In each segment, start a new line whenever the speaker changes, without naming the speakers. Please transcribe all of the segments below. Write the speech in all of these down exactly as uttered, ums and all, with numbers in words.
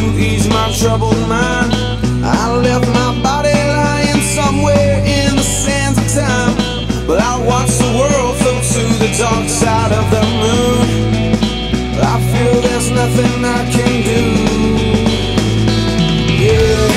ease my troubled mind. I left my body lying somewhere in the sands of time, but I watched the world float to the dark side of the moon. I feel there's nothing I can do. Yeah.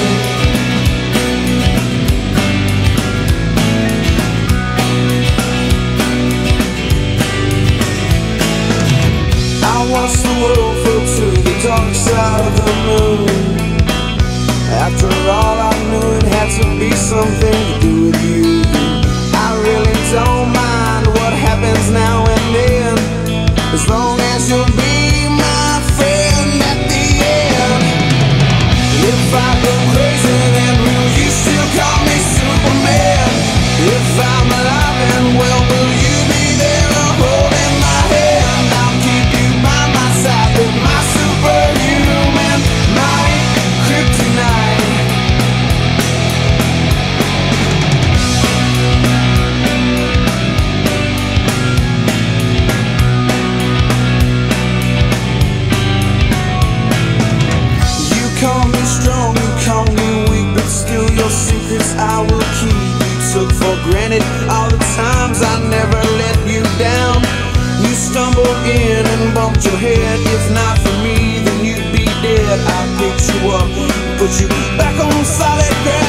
I watched the world float to the dark side of the moon. After all, I knew it had to be something to do with you. I really don't mind what happens now and then, as long as you'll be my friend at the end. If I go crazy, then will you still call me Superman? If I'm alive and well, will you be there holding my hand? I'll keep you by my side with my superhuman might, Kryptonite. Call me strong, you call me weak, but still your secrets I will keep. You took for granted all the times I never let you down. You stumbled in and bumped your head. If not for me, then you'd be dead. I picked you up, put you back on solid ground.